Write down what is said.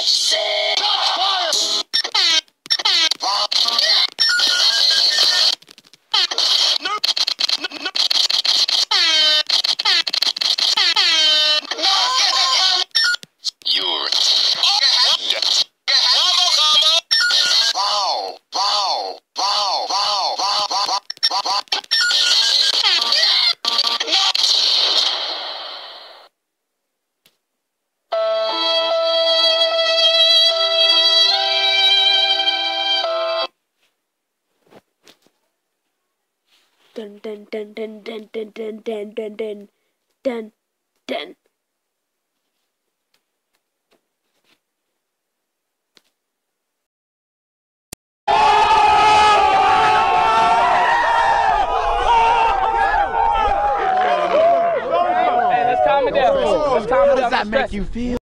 what you said. Shots fired! Dun dun dun dun dun dun dun dun dun dun dun dun. Hey, let's calm it down. Let's calm it down. How does that make you feel?